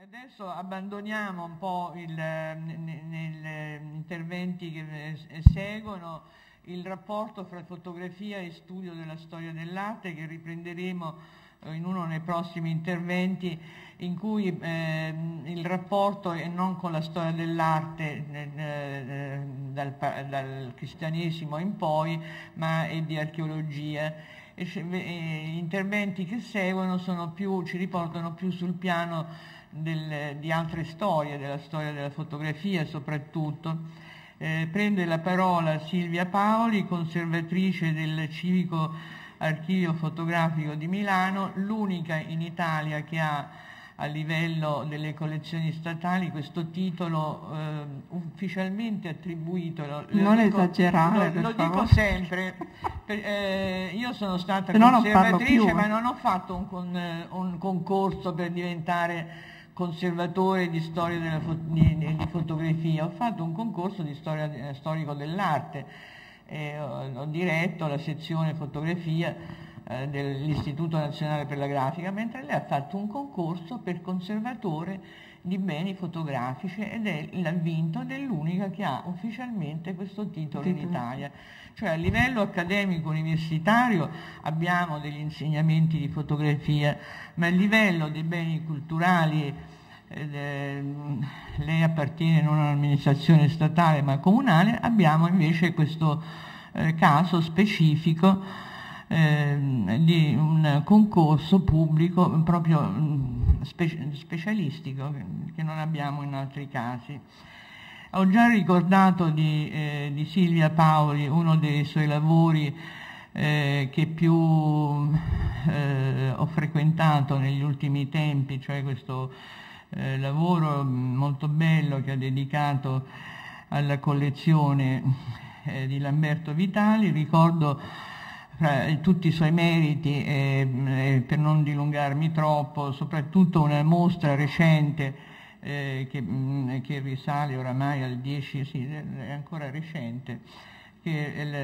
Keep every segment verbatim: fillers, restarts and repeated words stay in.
Adesso abbandoniamo un po' il, negli interventi che seguono il rapporto fra fotografia e studio della storia dell'arte, che riprenderemo in uno dei prossimi interventi, in cui eh, il rapporto è non con la storia dell'arte eh, dal, dal cristianesimo in poi, ma è di archeologia. E, e, gli interventi che seguono sono più, ci riportano più sul piano del, di altre storie, della storia della fotografia soprattutto. Eh, prende la parola Silvia Paoli, conservatrice del Civico Archivio Fotografico di Milano, l'unica in Italia che ha a livello delle collezioni statali questo titolo eh, ufficialmente attribuito. Lo, non lo dico, esagerare, lo, lo dico sempre. Per, eh, io sono stata no, conservatrice, non ma non ho fatto un, con, un concorso per diventare conservatore di storia della fo di, di fotografia. Ho fatto un concorso di storia eh, storico dell'arte, eh, ho, ho diretto la sezione fotografia eh, dell'Istituto Nazionale per la Grafica, mentre lei ha fatto un concorso per conservatore di beni fotografici ed è l'ha vinto ed è l'unica che ha ufficialmente questo titolo in Italia. Cioè a livello accademico universitario abbiamo degli insegnamenti di fotografia, ma a livello dei beni culturali eh, lei appartiene non all'amministrazione statale ma comunale, abbiamo invece questo eh, caso specifico eh, di un concorso pubblico proprio spe specialistico che non abbiamo in altri casi. Ho già ricordato di, eh, di Silvia Paoli uno dei suoi lavori eh, che più eh, ho frequentato negli ultimi tempi, cioè questo eh, lavoro molto bello che ha dedicato alla collezione eh, di Lamberto Vitali. Ricordo fra tutti i suoi meriti, eh, eh, per non dilungarmi troppo, soprattutto una mostra recente Eh, che, mh, che risale oramai al dieci, sì, è ancora recente, che è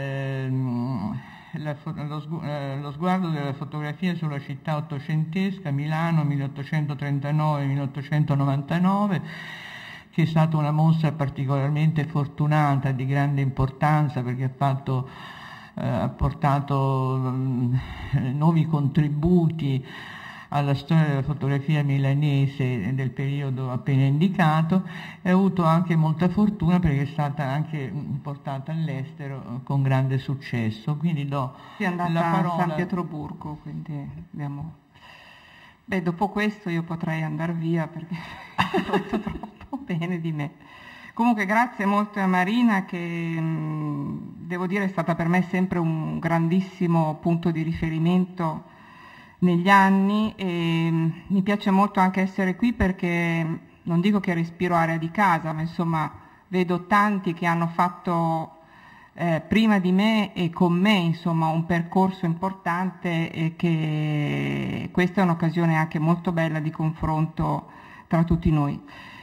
il, la, lo, lo sguardo della fotografia sulla città ottocentesca, Milano milleottocentotrentanove milleottocentonovantanove, che è stata una mostra particolarmente fortunata, di grande importanza, perché ha fatto, eh, ha portato mh, nuovi contributi alla storia della fotografia milanese del periodo appena indicato, e ha avuto anche molta fortuna perché è stata anche portata all'estero con grande successo. Quindi do è andata la parola a San Pietroburgo, quindi abbiamo... Beh, dopo questo io potrei andare via perché ho fatto troppo bene di me. Comunque grazie molto a Marina che mh, devo dire è stata per me sempre un grandissimo punto di riferimento negli anni, e mi piace molto anche essere qui perché non dico che respiro aria di casa, ma insomma vedo tanti che hanno fatto eh, prima di me e con me insomma un percorso importante, e che questa è un'occasione anche molto bella di confronto tra tutti noi.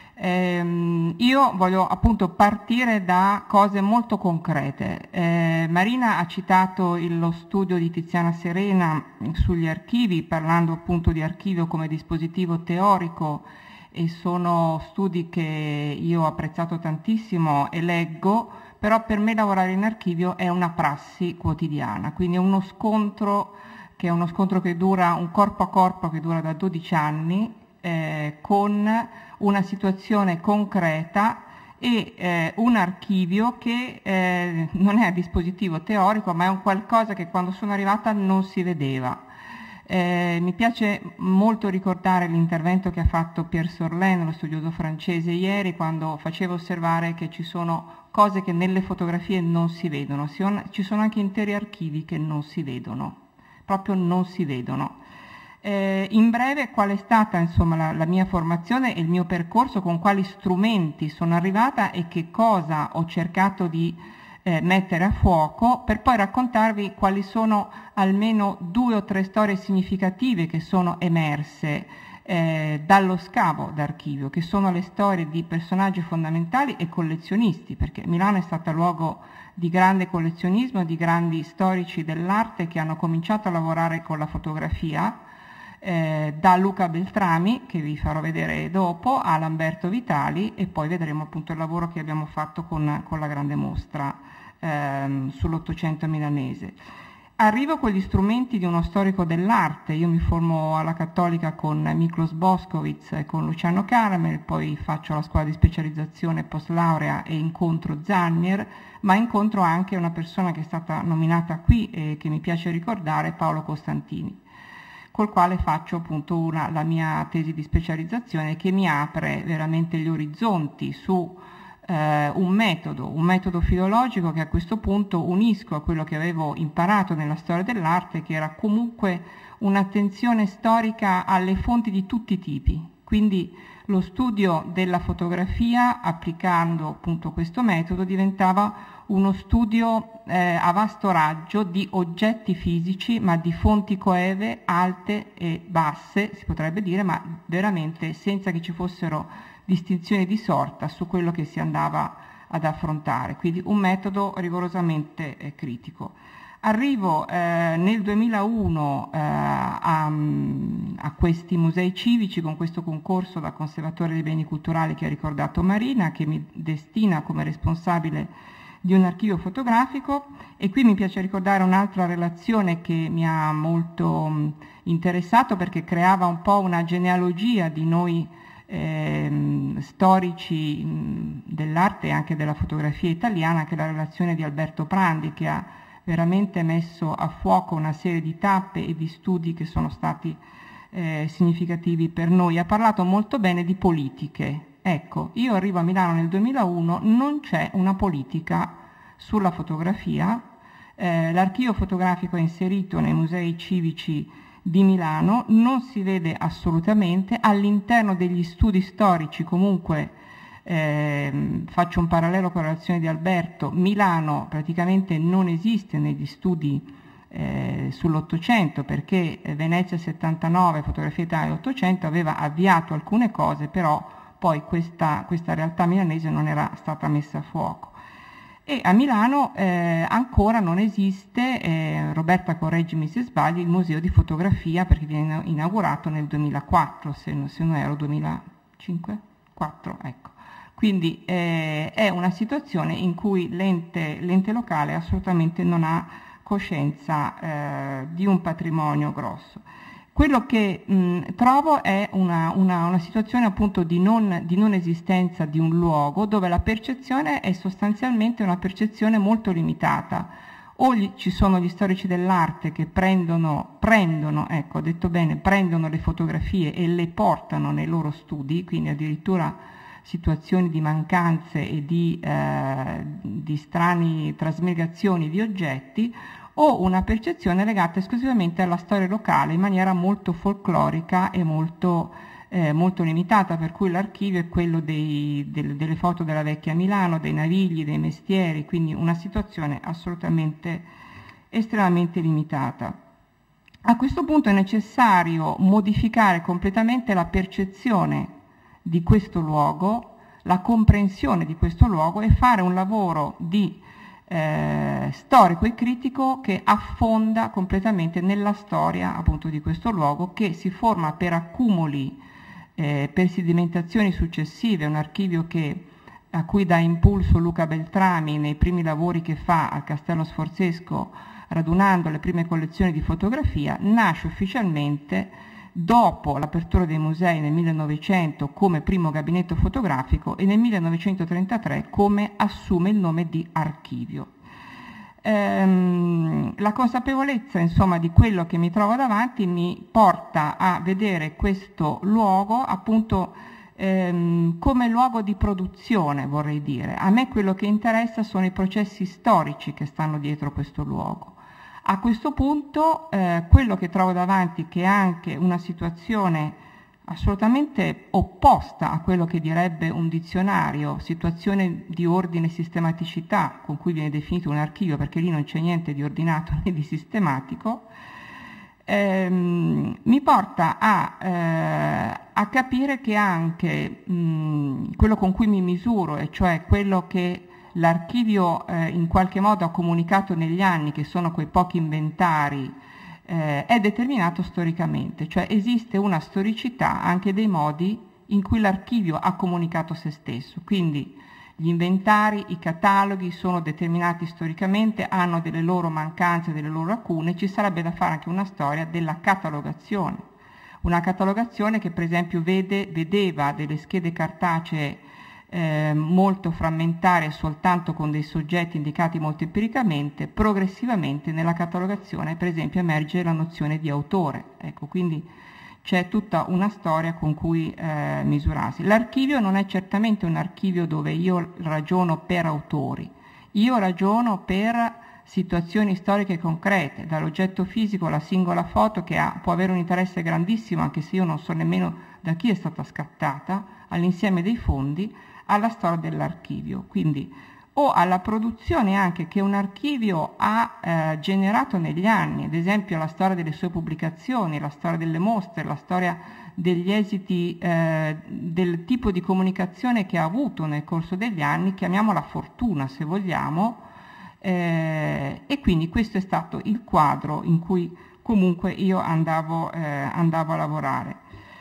Eh, io voglio appunto partire da cose molto concrete. Eh, Marina ha citato il, lo studio di Tiziana Serena sugli archivi, parlando appunto di archivio come dispositivo teorico, e sono studi che io ho apprezzato tantissimo e leggo, però per me lavorare in archivio è una prassi quotidiana, quindi è uno scontro che è uno scontro che dura, un corpo a corpo che dura da dodici anni, eh, con una situazione concreta e eh, un archivio che eh, non è a dispositivo teorico, ma è un qualcosa che quando sono arrivata non si vedeva. Eh, mi piace molto ricordare l'intervento che ha fatto Pierre Sorlin, lo studioso francese, ieri, quando faceva osservare che ci sono cose che nelle fotografie non si vedono, ci sono anche interi archivi che non si vedono, proprio non si vedono. Eh, in breve, qual è stata insomma la, la mia formazione e il mio percorso, con quali strumenti sono arrivata e che cosa ho cercato di eh, mettere a fuoco, per poi raccontarvi quali sono almeno due o tre storie significative che sono emerse eh, dallo scavo d'archivio, che sono le storie di personaggi fondamentali e collezionisti, perché Milano è stata luogo di grande collezionismo, di grandi storici dell'arte che hanno cominciato a lavorare con la fotografia. eh, da Luca Beltrami, che vi farò vedere dopo, a Lamberto Vitali, e poi vedremo appunto il lavoro che abbiamo fatto con, con la grande mostra ehm, sull'Ottocento milanese. Arrivo con gli strumenti di uno storico dell'arte. Io mi formo alla Cattolica con Miklos Boskowitz e con Luciano Caramel, poi faccio la scuola di specializzazione post laurea e incontro Zannier, ma incontro anche una persona che è stata nominata qui e che mi piace ricordare, Paolo Costantini, col quale faccio appunto una, la mia tesi di specializzazione, che mi apre veramente gli orizzonti su Uh, un metodo, un metodo filologico che a questo punto unisco a quello che avevo imparato nella storia dell'arte, che era comunque un'attenzione storica alle fonti di tutti i tipi. Quindi lo studio della fotografia, applicando appunto questo metodo, diventava uno studio eh, a vasto raggio di oggetti fisici, ma di fonti coeve, alte e basse, si potrebbe dire, ma veramente senza che ci fossero distinzioni di sorta su quello che si andava ad affrontare, quindi un metodo rigorosamente eh, critico. Arrivo eh, nel duemilauno eh, a, a questi musei civici con questo concorso da conservatore dei beni culturali che ha ricordato Marina, che mi destina come responsabile di un archivio fotografico, e qui mi piace ricordare un'altra relazione che mi ha molto mh, interessato, perché creava un po' una genealogia di noi Eh, storici mh, dell'arte e anche della fotografia italiana, che è la relazione di Alberto Prandi, che ha veramente messo a fuoco una serie di tappe e di studi che sono stati eh, significativi per noi. Ha parlato molto bene di politiche. Ecco, io arrivo a Milano nel duemilauno, non c'è una politica sulla fotografia, eh, l'archivio fotografico è inserito nei musei civici di Milano, non si vede assolutamente. All'interno degli studi storici, comunque, eh, faccio un parallelo con la relazione di Alberto, Milano praticamente non esiste negli studi eh, sull'Ottocento, perché Venezia settantanove, Fotografia Italia dell'Ottocento, aveva avviato alcune cose, però poi questa, questa realtà milanese non era stata messa a fuoco. E a Milano eh, ancora non esiste, eh, Roberta correggimi se sbaglio, il museo di fotografia, perché viene inaugurato nel duemilaquattro, se non, se non ero duemilacinque? quattro, ecco. Quindi eh, è una situazione in cui l'ente, l'ente locale assolutamente non ha coscienza eh, di un patrimonio grosso. Quello che mh, trovo è una, una, una situazione appunto di non, di non esistenza di un luogo, dove la percezione è sostanzialmente una percezione molto limitata. O gli, ci sono gli storici dell'arte che prendono, prendono, ecco, ho detto bene, prendono le fotografie e le portano nei loro studi, quindi addirittura situazioni di mancanze e di, eh, di strane trasmigrazioni di oggetti, o una percezione legata esclusivamente alla storia locale in maniera molto folclorica e molto, eh, molto limitata, per cui l'archivio è quello dei, del, delle foto della vecchia Milano, dei navigli, dei mestieri, quindi una situazione assolutamente estremamente limitata. A questo punto è necessario modificare completamente la percezione di questo luogo, la comprensione di questo luogo, e fare un lavoro di Eh, storico e critico che affonda completamente nella storia appunto di questo luogo, che si forma per accumuli, eh, per sedimentazioni successive. Un archivio che, a cui dà impulso Luca Beltrami nei primi lavori che fa al Castello Sforzesco, radunando le prime collezioni di fotografia, nasce ufficialmente dopo l'apertura dei musei nel millenovecento come primo gabinetto fotografico, e nel millenovecentotrentatré come assume il nome di archivio. Ehm, la consapevolezza, insomma, di quello che mi trovo davanti mi porta a vedere questo luogo appunto ehm, come luogo di produzione, vorrei dire. A me quello che interessa sono i processi storici che stanno dietro questo luogo. A questo punto eh, quello che trovo davanti, che è anche una situazione assolutamente opposta a quello che direbbe un dizionario, situazione di ordine e sistematicità con cui viene definito un archivio, perché lì non c'è niente di ordinato né di sistematico, ehm, mi porta a, eh, a capire che anche mh, quello con cui mi misuro, e cioè quello che l'archivio eh, in qualche modo ha comunicato negli anni, che sono quei pochi inventari eh, è determinato storicamente, cioè esiste una storicità anche dei modi in cui l'archivio ha comunicato se stesso, quindi gli inventari, i cataloghi sono determinati storicamente, hanno delle loro mancanze, delle loro lacune, ci sarebbe da fare anche una storia della catalogazione, una catalogazione che per esempio vede, vedeva delle schede cartacee eh, molto frammentarie soltanto con dei soggetti indicati molto empiricamente, progressivamente nella catalogazione per esempio emerge la nozione di autore, ecco, quindi c'è tutta una storia con cui eh, misurarsi. L'archivio non è certamente un archivio dove io ragiono per autori, io ragiono per situazioni storiche concrete, dall'oggetto fisico alla singola foto che ha, può avere un interesse grandissimo, anche se io non so nemmeno da chi è stata scattata, all'insieme dei fondi, alla storia dell'archivio. Quindi o alla produzione anche che un archivio ha eh, generato negli anni, ad esempio la storia delle sue pubblicazioni, la storia delle mostre, la storia degli esiti eh, del tipo di comunicazione che ha avuto nel corso degli anni, chiamiamola fortuna se vogliamo, eh, e quindi questo è stato il quadro in cui comunque io andavo, eh, andavo a lavorare.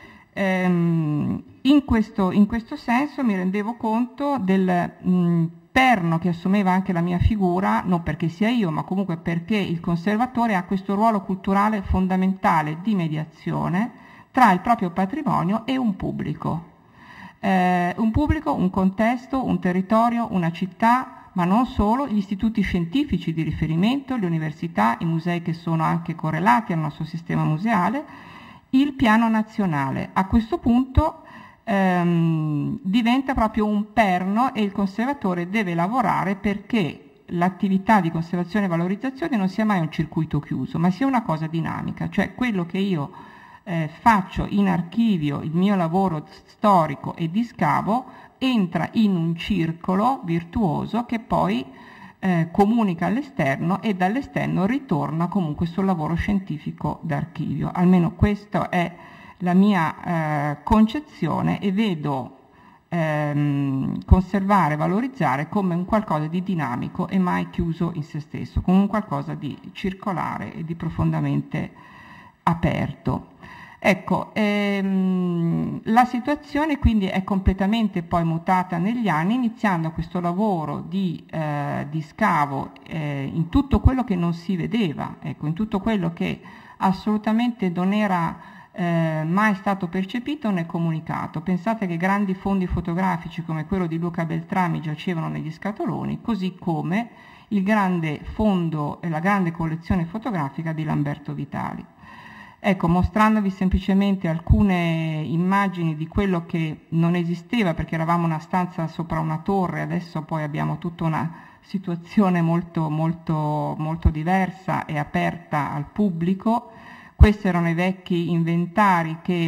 Ehm, in, questo, in questo senso mi rendevo conto del mh, perno che assumeva anche la mia figura, non perché sia io, ma comunque perché il conservatore ha questo ruolo culturale fondamentale di mediazione tra il proprio patrimonio e un pubblico. Eh, un pubblico, un contesto, un territorio, una città, ma non solo, gli istituti scientifici di riferimento, le università, i musei che sono anche correlati al nostro sistema museale, il piano nazionale. A questo punto Ehm, diventa proprio un perno e il conservatore deve lavorare perché l'attività di conservazione e valorizzazione non sia mai un circuito chiuso, ma sia una cosa dinamica, cioè quello che io eh, faccio in archivio, il mio lavoro storico e di scavo, entra in un circolo virtuoso che poi eh, comunica all'esterno e dall'esterno ritorna comunque sul lavoro scientifico d'archivio. Almeno questo è la mia eh, concezione e vedo ehm, conservare, valorizzare come un qualcosa di dinamico e mai chiuso in se stesso, come un qualcosa di circolare e di profondamente aperto. Ecco, ehm, la situazione quindi è completamente poi mutata negli anni, iniziando questo lavoro di, eh, di scavo eh, in tutto quello che non si vedeva, ecco, in tutto quello che assolutamente non era Eh, mai stato percepito né comunicato. Pensate che grandi fondi fotografici come quello di Luca Beltrami giacevano negli scatoloni, così come il grande fondo e la grande collezione fotografica di Lamberto Vitali. Ecco, mostrandovi semplicemente alcune immagini di quello che non esisteva perché eravamo una stanza sopra una torre, adesso poi abbiamo tutta una situazione molto, molto, molto diversa e aperta al pubblico. Questi erano i vecchi inventari che,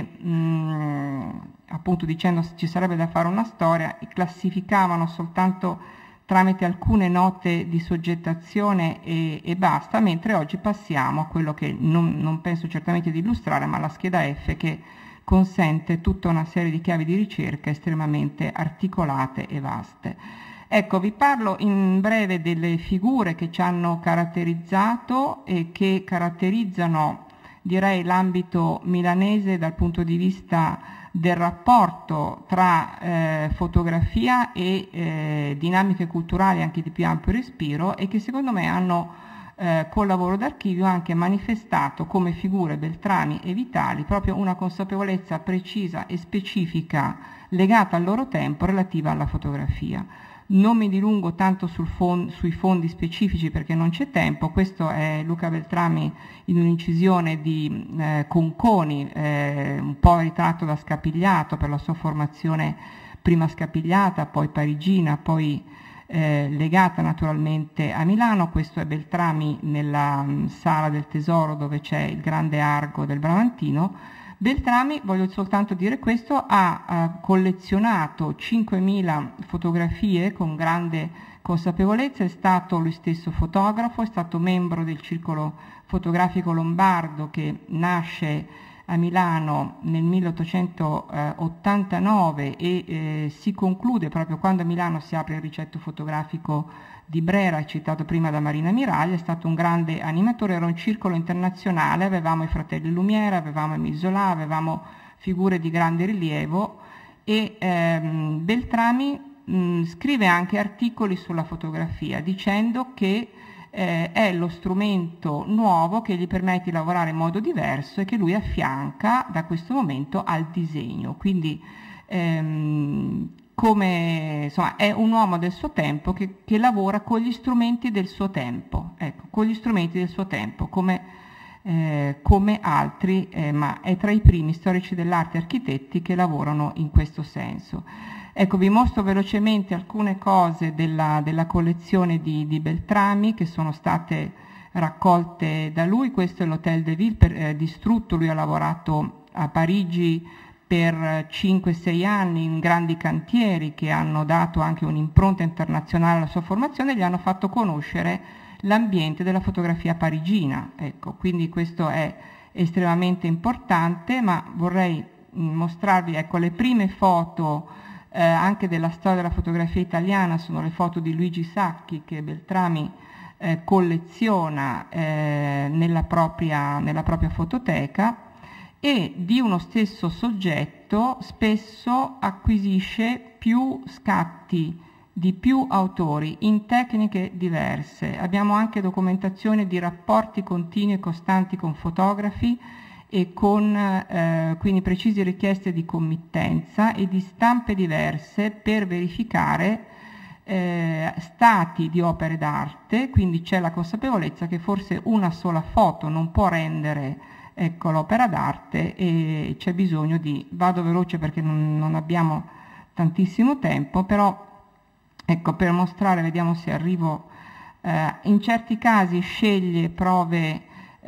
mh, appunto dicendo ci sarebbe da fare una storia, classificavano soltanto tramite alcune note di soggettazione e, e basta, mentre oggi passiamo a quello che non, non penso certamente di illustrare, ma la scheda F che consente tutta una serie di chiavi di ricerca estremamente articolate e vaste. Ecco, vi parlo in breve delle figure che ci hanno caratterizzato e che caratterizzano direi l'ambito milanese dal punto di vista del rapporto tra eh, fotografia e eh, dinamiche culturali anche di più ampio respiro e che secondo me hanno eh, col lavoro d'archivio anche manifestato come figure Beltrami e Vitali proprio una consapevolezza precisa e specifica legata al loro tempo relativa alla fotografia. Non mi dilungo tanto sul fond- sui fondi specifici perché non c'è tempo, questo è Luca Beltrami in un'incisione di eh, Conconi, eh, un po' ritratto da Scapigliato per la sua formazione prima scapigliata, poi parigina, poi eh, legata naturalmente a Milano. Questo è Beltrami nella um, Sala del Tesoro dove c'è il grande Argo del Bramantino. Beltrami, voglio soltanto dire questo, ha, ha collezionato cinquemila fotografie con grande consapevolezza, è stato lui stesso fotografo, è stato membro del Circolo Fotografico Lombardo che nasce a Milano nel milleottocentottantanove e eh, si conclude proprio quando a Milano si apre il ricetto fotografico di Brera, citato prima da Marina Miraglia. È stato un grande animatore, era un circolo internazionale, avevamo i fratelli Lumière, avevamo Émile Zola, avevamo figure di grande rilievo e ehm, Beltrami mh, scrive anche articoli sulla fotografia dicendo che eh, è lo strumento nuovo che gli permette di lavorare in modo diverso e che lui affianca da questo momento al disegno. Quindi ehm, come, insomma, è un uomo del suo tempo che, che lavora con gli strumenti del suo tempo, ecco, con gli strumenti del suo tempo, come, eh, come altri, eh, ma è tra i primi storici dell'arte e architetti che lavorano in questo senso. Ecco, vi mostro velocemente alcune cose della, della collezione di, di Beltrami che sono state raccolte da lui. Questo è l'Hôtel de Ville, per, eh, distrutto. Lui ha lavorato a Parigi per cinque sei anni in grandi cantieri che hanno dato anche un'impronta internazionale alla sua formazione e gli hanno fatto conoscere l'ambiente della fotografia parigina. Ecco, quindi questo è estremamente importante, ma vorrei mostrarvi, ecco, le prime foto Eh, anche della storia della fotografia italiana sono le foto di Luigi Sacchi che Beltrami eh, colleziona eh, nella, propria, nella propria fototeca, e di uno stesso soggetto spesso acquisisce più scatti di più autori in tecniche diverse. Abbiamo anche documentazione di rapporti continui e costanti con fotografi e con eh, quindi precise richieste di committenza e di stampe diverse per verificare eh, stati di opere d'arte. Quindi c'è la consapevolezza che forse una sola foto non può rendere, ecco, l'opera d'arte, e c'è bisogno di, vado veloce perché non, non abbiamo tantissimo tempo, però ecco, per mostrare, vediamo se arrivo, eh, in certi casi sceglie prove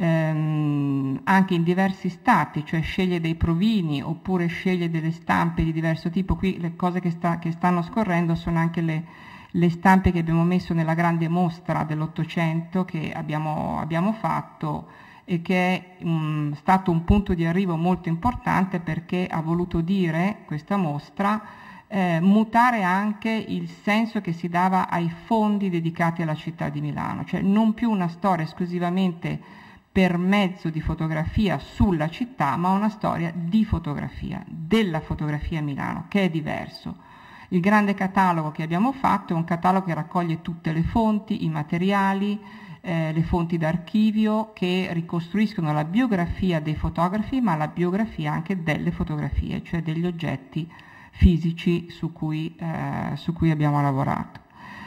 Ehm, anche in diversi stati, cioè sceglie dei provini oppure sceglie delle stampe di diverso tipo. Qui le cose che, sta, che stanno scorrendo sono anche le, le stampe che abbiamo messo nella grande mostra dell'Ottocento che abbiamo, abbiamo fatto e che è um, stato un punto di arrivo molto importante, perché ha voluto dire, questa mostra, eh, mutare anche il senso che si dava ai fondi dedicati alla città di Milano, cioè non più una storia esclusivamente per mezzo di fotografia sulla città, ma una storia di fotografia, della fotografia a Milano, che è diverso. Il grande catalogo che abbiamo fatto è un catalogo che raccoglie tutte le fonti, i materiali, eh, le fonti d'archivio che ricostruiscono la biografia dei fotografi, ma la biografia anche delle fotografie, cioè degli oggetti fisici su cui, eh, su cui abbiamo lavorato.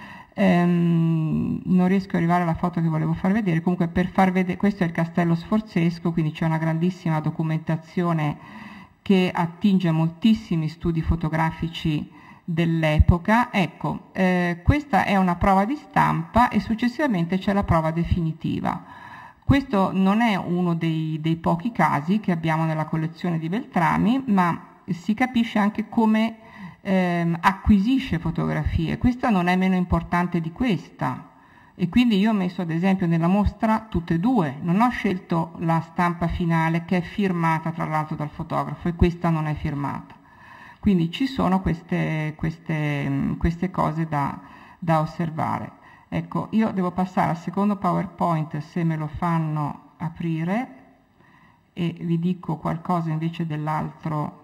Um, non riesco ad arrivare alla foto che volevo far vedere. Comunque, per far vedere, questo è il Castello Sforzesco, quindi c'è una grandissima documentazione che attinge a moltissimi studi fotografici dell'epoca. Ecco, eh, questa è una prova di stampa e successivamente c'è la prova definitiva. Questo non è uno dei, dei pochi casi che abbiamo nella collezione di Beltrami, ma si capisce anche come Ehm, acquisisce fotografie. Questa non è meno importante di questa, e quindi io ho messo ad esempio nella mostra tutte e due. Non ho scelto la stampa finale, che è firmata tra l'altro dal fotografo, e questa non è firmata. Quindi ci sono queste, queste, queste cose da, da osservare. Ecco, io devo passare al secondo PowerPoint, se me lo fanno aprire, e vi dico qualcosa invece dell'altro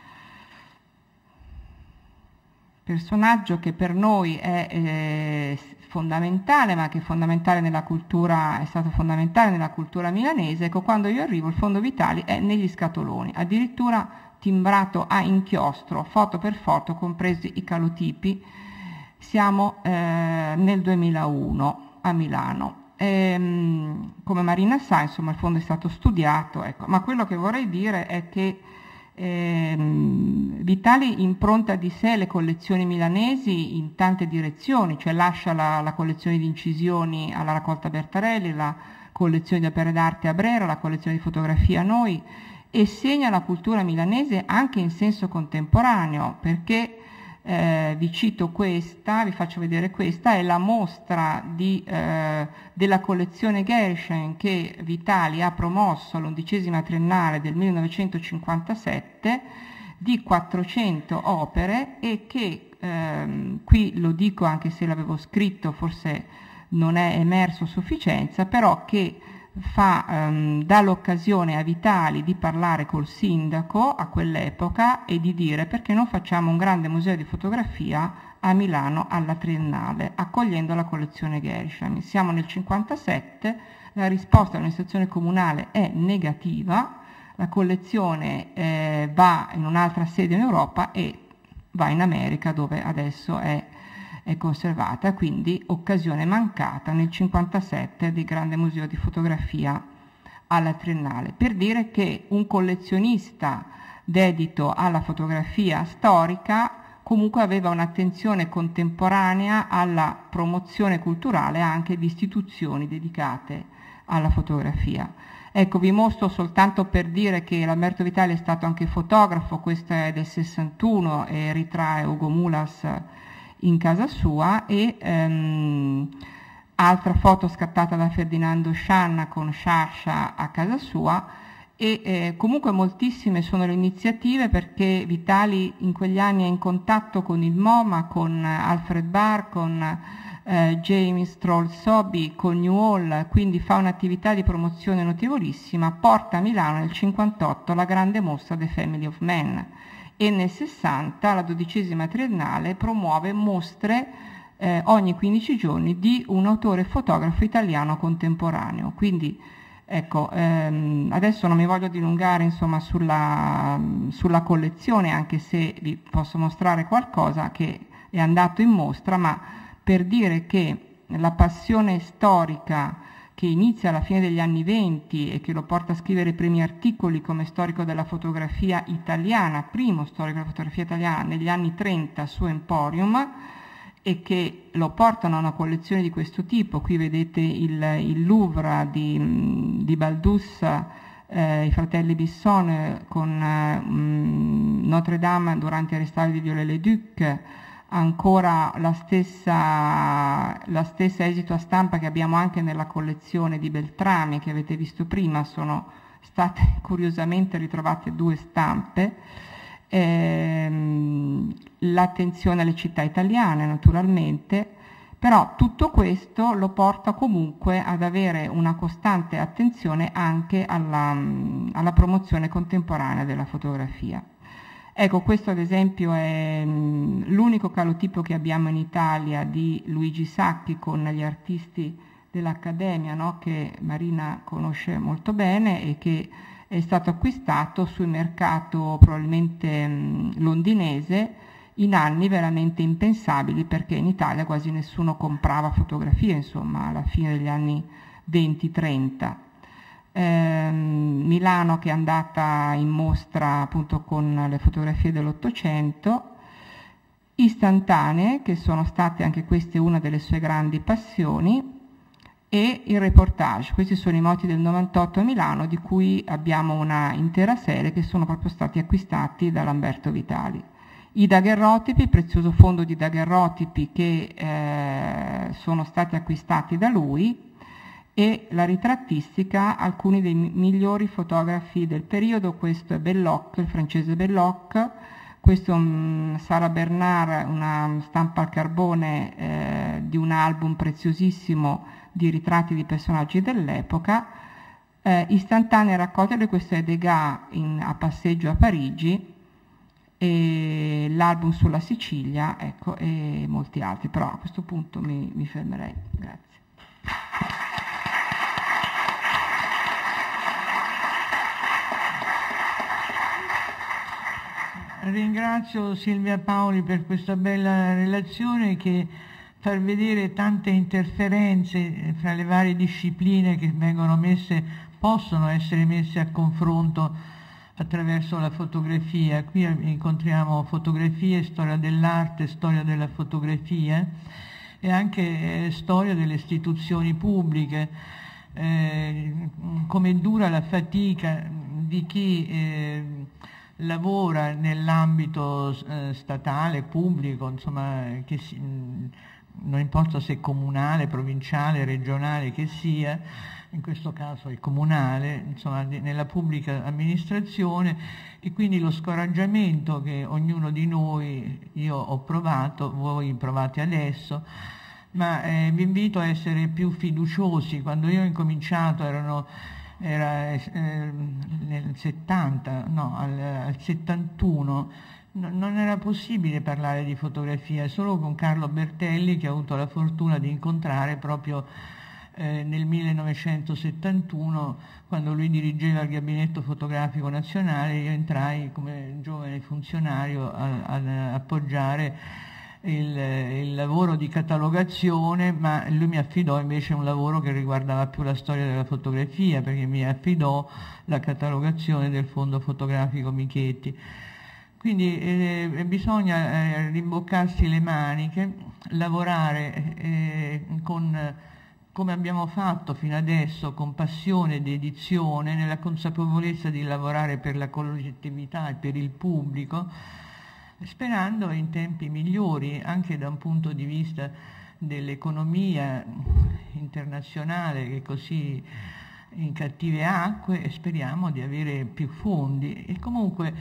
personaggio che per noi è eh, fondamentale, ma che è fondamentale nella cultura, è stato fondamentale nella cultura milanese. Ecco, quando io arrivo il Fondo Vitali è negli scatoloni, addirittura timbrato a inchiostro, foto per foto, compresi i calotipi. Siamo eh, nel duemilauno a Milano. E, come Marina sa, insomma, il fondo è stato studiato, ecco. Ma quello che vorrei dire è che Eh, Vitali impronta di sé le collezioni milanesi in tante direzioni, cioè lascia la, la collezione di incisioni alla Raccolta Bertarelli, la collezione di opere d'arte a Brera, la collezione di fotografia a noi, e segna la cultura milanese anche in senso contemporaneo, perché Eh, vi cito questa, vi faccio vedere questa, è la mostra di, eh, della collezione Gershwin che Vitali ha promosso all'undicesima triennale del millenovecentocinquantasette di quattrocento opere e che, ehm, qui lo dico anche se l'avevo scritto, forse non è emerso a sufficienza, però che fa, ehm, dà l'occasione a Vitali di parlare col sindaco a quell'epoca e di dire perché non facciamo un grande museo di fotografia a Milano alla Triennale, accogliendo la collezione Gershwin. Siamo nel cinquantasette, la risposta dell'amministrazione comunale è negativa, la collezione eh, va in un'altra sede in Europa e va in America dove adesso è è conservata, quindi occasione mancata nel cinquantasette del grande museo di fotografia alla Triennale, per dire che un collezionista dedito alla fotografia storica comunque aveva un'attenzione contemporanea alla promozione culturale anche di istituzioni dedicate alla fotografia. Ecco, vi mostro soltanto per dire che Lamberto Vitali è stato anche fotografo, questa è del sessantuno e ritrae Ugo Mulas in casa sua, e ehm, altra foto scattata da Ferdinando Scianna con Sciascia a casa sua, e eh, comunque moltissime sono le iniziative perché Vitali in quegli anni è in contatto con il MoMA, con Alfred Barr, con eh, James Troll Sobey, con New Hall, quindi fa un'attività di promozione notevolissima, porta a Milano nel cinquantotto la grande mostra The Family of Men, e nel sessanta la dodicesima triennale promuove mostre eh, ogni quindici giorni di un autore fotografo italiano contemporaneo. Quindi ecco, ehm, adesso non mi voglio dilungare insomma sulla, sulla collezione, anche se vi posso mostrare qualcosa che è andato in mostra, ma per dire che la passione storica che inizia alla fine degli anni venti e che lo porta a scrivere i primi articoli come storico della fotografia italiana, primo storico della fotografia italiana negli anni trenta su Emporium, e che lo portano a una collezione di questo tipo. Qui vedete il, il Louvre di, di Baldus, eh, i fratelli Bisson con eh, Notre Dame durante il restauro di Viollet-le-Duc, ancora la stessa, la stessa esito a stampa che abbiamo anche nella collezione di Beltrami che avete visto prima, sono state curiosamente ritrovate due stampe, ehm, l'attenzione alle città italiane naturalmente, però tutto questo lo porta comunque ad avere una costante attenzione anche alla, alla promozione contemporanea della fotografia. Ecco, questo ad esempio è mh, l'unico calotipo che abbiamo in Italia di Luigi Sacchi con gli artisti dell'Accademia, no? Che Marina conosce molto bene e che è stato acquistato sul mercato probabilmente mh, londinese in anni veramente impensabili, perché in Italia quasi nessuno comprava fotografie, insomma, alla fine degli anni venti trenta. Eh, Milano che è andata in mostra appunto con le fotografie dell'Ottocento, istantanee, che sono state anche queste una delle sue grandi passioni, e il reportage. Questi sono i moti del novantotto a Milano, di cui abbiamo una intera serie che sono proprio stati acquistati da Lamberto Vitali. I daguerrotipi, il prezioso fondo di daguerrotipi che eh, sono stati acquistati da lui, e la ritrattistica, alcuni dei migliori fotografi del periodo. Questo è Belloc, il francese Belloc, questo è un Sara Bernard, una stampa al carbone eh, di un album preziosissimo di ritratti di personaggi dell'epoca, eh, istantanee raccolte, questo è Degas in, a passeggio a Parigi, e l'album sulla Sicilia, ecco, e molti altri, però a questo punto mi, mi fermerei. Grazie. Ringrazio Silvia Paoli per questa bella relazione che fa vedere tante interferenze fra le varie discipline che vengono messe, possono essere messe a confronto attraverso la fotografia. Qui incontriamo fotografie, storia dell'arte, storia della fotografia e anche eh, storia delle istituzioni pubbliche, eh, come dura la fatica di chi eh, lavora nell'ambito eh, statale, pubblico, insomma, che si, non importa se comunale, provinciale, regionale che sia, in questo caso è comunale, insomma, nella pubblica amministrazione, e quindi lo scoraggiamento che ognuno di noi, io ho provato, voi provate adesso, ma eh, vi invito a essere più fiduciosi. Quando io ho incominciato erano era eh, nel settanta, no, al, al settantuno, no, non era possibile parlare di fotografia, solo con Carlo Bertelli, che ho avuto la fortuna di incontrare proprio eh, nel millenovecentosettantuno, quando lui dirigeva il Gabinetto Fotografico Nazionale. Io entrai come giovane funzionario ad appoggiare Il, il lavoro di catalogazione, ma lui mi affidò invece un lavoro che riguardava più la storia della fotografia, perché mi affidò la catalogazione del Fondo Fotografico Michetti. Quindi eh, bisogna eh, rimboccarsi le maniche, lavorare eh, con, come abbiamo fatto fino adesso, con passione ed dedizione, nella consapevolezza di lavorare per la collettività e per il pubblico, sperando in tempi migliori anche da un punto di vista dell'economia internazionale, che è così in cattive acque, e speriamo di avere più fondi. E comunque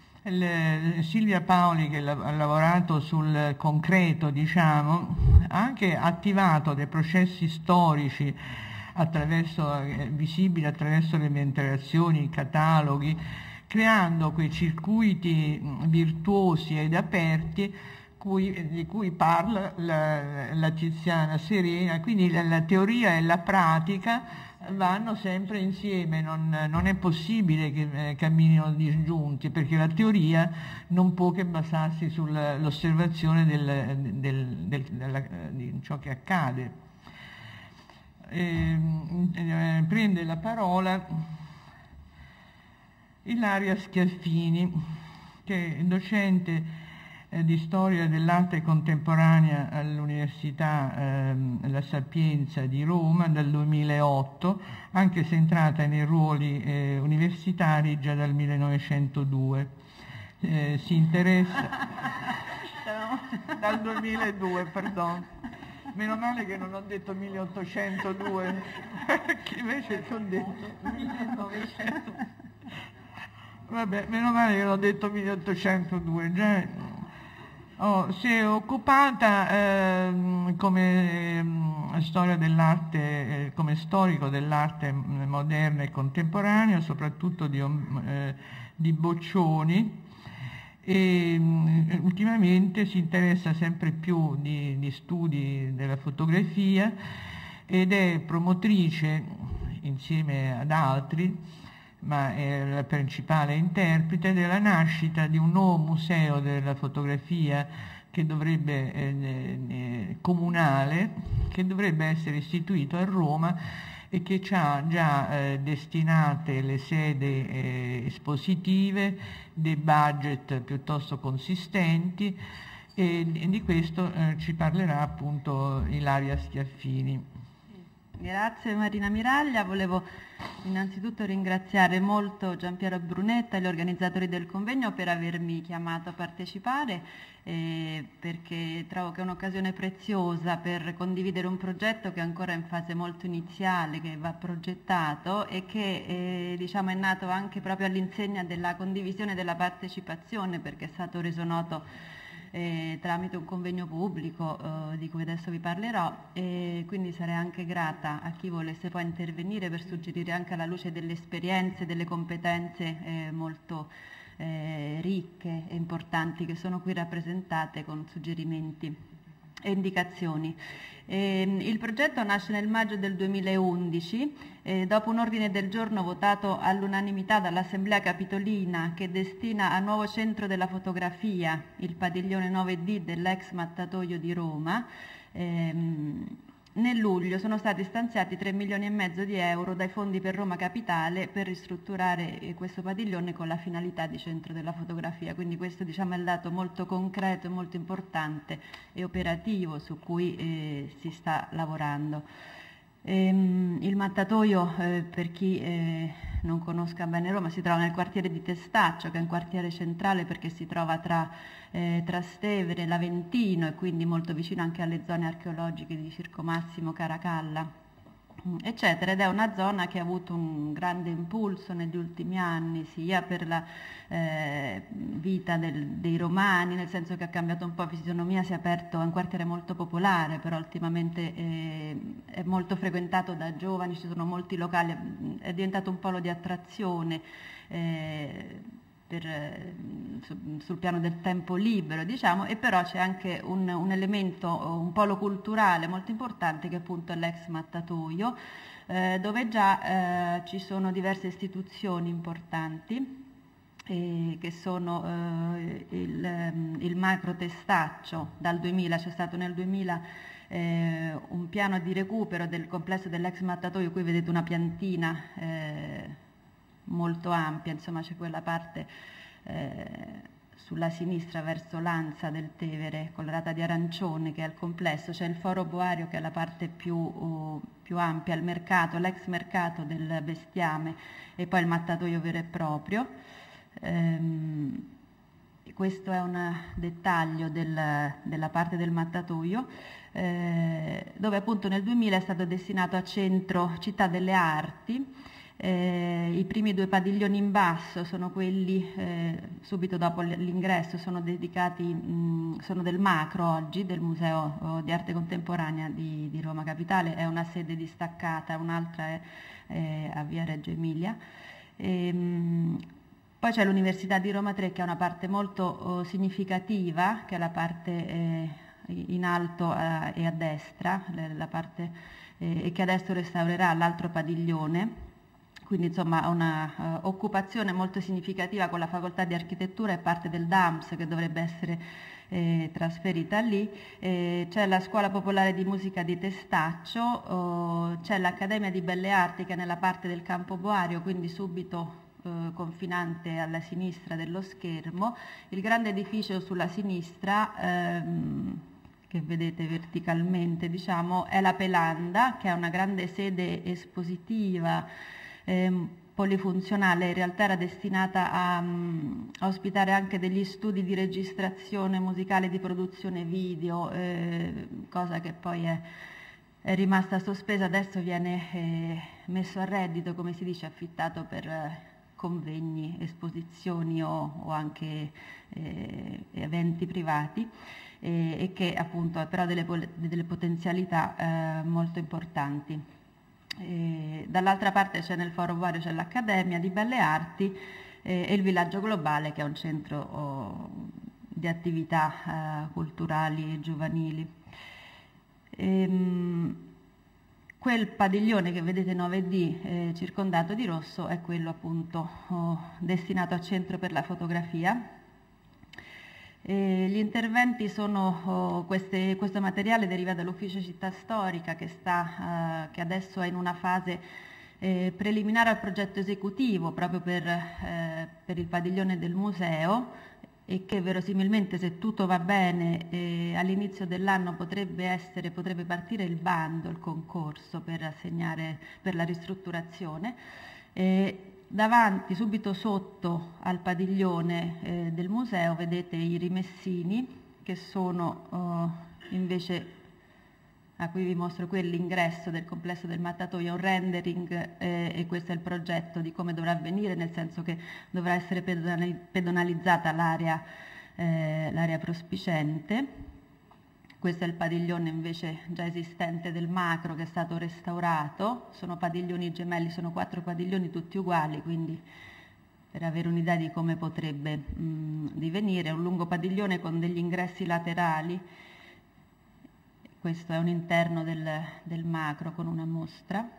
il, Silvia Paoli, che ha lavorato sul concreto, diciamo, ha anche attivato dei processi storici attraverso, eh, visibili attraverso le interazioni, i cataloghi, creando quei circuiti virtuosi ed aperti cui, di cui parla la, la Tiziana Serena. Quindi la, la teoria e la pratica vanno sempre insieme, non, non è possibile che eh, camminino disgiunti, perché la teoria non può che basarsi sull'osservazione del, del, del, della, di ciò che accade. E, eh, prende la parola Ilaria Schiaffini, che è docente eh, di storia dell'arte contemporanea all'Università eh, La Sapienza di Roma dal duemilaotto, anche se è entrata nei ruoli eh, universitari già dal millenovecentodue. Eh, si interessa dal duemiladue, perdono. Meno male che non ho detto milleottocentodue, che invece ho detto millenovecento. Vabbè, meno male che l'ho detto milleottocentodue. Già, oh, si è occupata eh, come eh, storia dell'arte, eh, come storico dell'arte moderna e contemporanea, soprattutto di, eh, di Boccioni, e mh, ultimamente si interessa sempre più di, di studi della fotografia ed è promotrice, insieme ad altri, ma è la principale interprete, della nascita di un nuovo museo della fotografia che dovrebbe, eh, eh, comunale, che dovrebbe essere istituito a Roma e che ha già eh, destinate le sedi eh, espositive, dei budget piuttosto consistenti, e, e di questo eh, ci parlerà appunto Ilaria Schiaffini. Grazie Marina Miraglia, volevo innanzitutto ringraziare molto Giampiero Brunetta e gli organizzatori del convegno per avermi chiamato a partecipare, eh, perché trovo che è un'occasione preziosa per condividere un progetto che è ancora in fase molto iniziale, che va progettato e che eh, diciamo, è nato anche proprio all'insegna della condivisione e della partecipazione, perché è stato reso noto Eh, tramite un convegno pubblico eh, di cui adesso vi parlerò, e quindi sarei anche grata a chi volesse poi intervenire per suggerire, anche alla luce delle esperienze, delle competenze eh, molto eh, ricche e importanti che sono qui rappresentate, con suggerimenti e indicazioni. Eh, il progetto nasce nel maggio del duemilaundici, eh, dopo un ordine del giorno votato all'unanimità dall'Assemblea Capitolina, che destina al nuovo centro della fotografia il padiglione nove D dell'ex mattatoio di Roma. Ehm, Nel luglio sono stati stanziati tre milioni e mezzo di euro dai fondi per Roma Capitale per ristrutturare eh, questo padiglione con la finalità di centro della fotografia. Quindi questo, diciamo, è il dato molto concreto e molto importante e operativo su cui eh, si sta lavorando. Ehm, il Mattatoio, eh, per chi eh, non conosca bene Roma, si trova nel quartiere di Testaccio, che è un quartiere centrale perché si trova tra eh, Trastevere, l'Aventino e quindi molto vicino anche alle zone archeologiche di Circo Massimo, Caracalla, eccetera, ed è una zona che ha avuto un grande impulso negli ultimi anni, sia per la eh, vita del, dei romani, nel senso che ha cambiato un po' fisionomia, si è aperto, è un quartiere molto popolare, però ultimamente eh, è molto frequentato da giovani, ci sono molti locali, è diventato un polo di attrazione eh, per, su, sul piano del tempo libero, diciamo, e però c'è anche un, un elemento, un polo culturale molto importante che appunto è l'ex Mattatoio, eh, dove già eh, ci sono diverse istituzioni importanti, eh, che sono eh, il, il Macro Testaccio dal duemila, c'è stato nel duemila eh, un piano di recupero del complesso dell'ex Mattatoio, qui vedete una piantina eh, molto ampia, insomma c'è quella parte eh, sulla sinistra verso l'Ansa del Tevere colorata di arancione che è il complesso, c'è il Foro Boario che è la parte più, uh, più ampia, il mercato, l'ex mercato del bestiame e poi il Mattatoio vero e proprio. Ehm, questo è un dettaglio del, della parte del Mattatoio, eh, dove appunto nel duemila è stato destinato a centro città delle arti. Eh, I primi due padiglioni in basso sono quelli eh, subito dopo l'ingresso, sono dedicati, mh, sono del Macro oggi, del Museo oh, di Arte Contemporanea di, di Roma Capitale, è una sede distaccata, un'altra è eh, a Via Reggio Emilia. E, mh, poi c'è l'Università di Roma tre che è una parte molto oh, significativa, che è la parte eh, in alto eh, e a destra, la parte, eh, e che adesso restaurerà l'altro padiglione. Quindi insomma una uh, occupazione molto significativa con la facoltà di architettura e parte del D A M S che dovrebbe essere eh, trasferita lì. Eh, c'è la Scuola Popolare di Musica di Testaccio, oh, c'è l'Accademia di Belle Arti che è nella parte del Campo Boario, quindi subito eh, confinante alla sinistra dello schermo. Il grande edificio sulla sinistra, ehm, che vedete verticalmente, diciamo, è la Pelanda, che è una grande sede espositiva Eh, polifunzionale, in realtà era destinata a, a ospitare anche degli studi di registrazione musicale, di produzione video, eh, cosa che poi è, è rimasta sospesa, adesso viene eh, messo a reddito, come si dice, affittato per eh, convegni, esposizioni o, o anche eh, eventi privati, eh, e che appunto ha però delle, delle potenzialità eh, molto importanti. E dall'altra parte c'è nel Foro Boario c'è l'Accademia di Belle Arti eh, e il Villaggio Globale che è un centro oh, di attività eh, culturali e giovanili. Ehm, quel padiglione che vedete nove D eh, circondato di rosso è quello appunto oh, destinato a centro per la fotografia. E gli interventi sono, oh, queste, questo materiale deriva dall'Ufficio Città Storica che, sta, uh, che adesso è in una fase eh, preliminare al progetto esecutivo proprio per, eh, per il padiglione del museo e che verosimilmente, se tutto va bene, eh, all'inizio dell'anno potrebbe essere, potrebbe partire il bando, il concorso per assegnare per la ristrutturazione. Eh, Davanti, subito sotto al padiglione eh, del museo, vedete i rimessini che sono eh, invece, a cui vi mostro qui l'ingresso del complesso del Mattatoio, un rendering eh, e questo è il progetto di come dovrà avvenire, nel senso che dovrà essere pedonalizzata l'area eh, l'area prospiciente. Questo è il padiglione invece già esistente del Macro che è stato restaurato, sono padiglioni gemelli, sono quattro padiglioni tutti uguali, quindi per avere un'idea di come potrebbe mh, divenire, un lungo padiglione con degli ingressi laterali, questo è un interno del, del Macro con una mostra.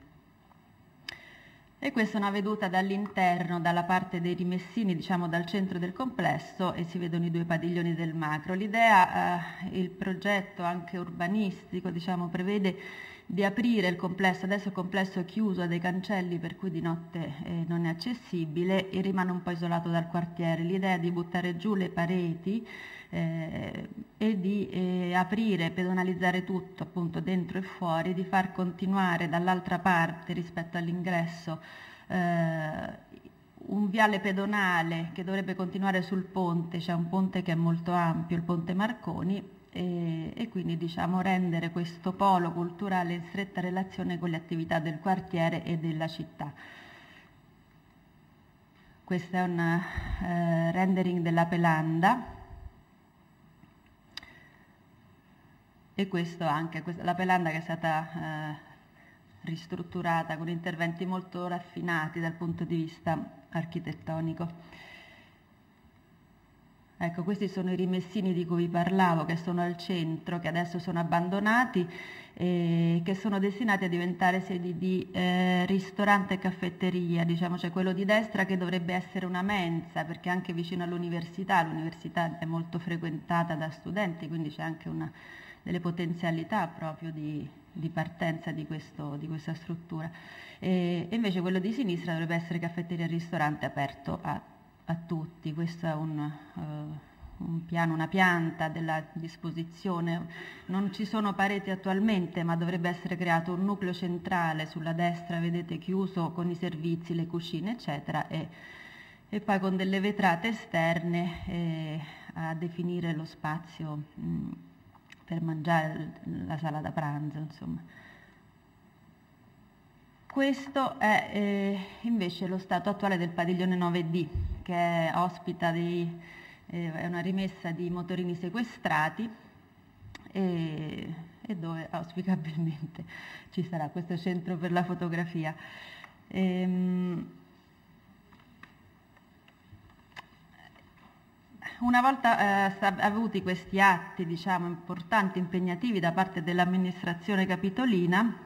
E questa è una veduta dall'interno, dalla parte dei rimessini, diciamo dal centro del complesso, e si vedono i due padiglioni del Macro. L'idea, eh, il progetto anche urbanistico, diciamo, prevede di aprire il complesso, adesso il complesso è chiuso, ha dei cancelli per cui di notte eh, non è accessibile e rimane un po' isolato dal quartiere. L'idea è di buttare giù le pareti eh, e di eh, aprire, pedonalizzare tutto appunto dentro e fuori, di far continuare dall'altra parte rispetto all'ingresso eh, un viale pedonale che dovrebbe continuare sul ponte, c'è un ponte che è molto ampio, il ponte Marconi, e, e quindi diciamo rendere questo polo culturale in stretta relazione con le attività del quartiere e della città. Questo è un eh, rendering della Pelanda e questo anche, questa, la Pelanda che è stata eh, ristrutturata con interventi molto raffinati dal punto di vista architettonico. Ecco, questi sono i rimessini di cui vi parlavo, che sono al centro, che adesso sono abbandonati e che sono destinati a diventare sedi di eh, ristorante e caffetteria, diciamo, c'è quello di destra che dovrebbe essere una mensa, perché anche vicino all'università, l'università è molto frequentata da studenti, quindi c'è anche una delle potenzialità proprio di, di partenza di, questo, di questa struttura. E, e invece quello di sinistra dovrebbe essere caffetteria e ristorante aperto a a tutti. Questo è un, uh, un piano, una pianta della disposizione. Non ci sono pareti attualmente, ma dovrebbe essere creato un nucleo centrale sulla destra, vedete, chiuso con i servizi, le cucine, eccetera, e, e poi con delle vetrate esterne eh, a definire lo spazio mh, per mangiare, la sala da pranzo, insomma. Questo è eh, invece lo stato attuale del padiglione nove D, che ospita dei, eh, è una rimessa di motorini sequestrati e, e dove auspicabilmente ci sarà questo centro per la fotografia. Ehm, una volta eh, avuti questi atti, diciamo, importanti, impegnativi da parte dell'amministrazione capitolina,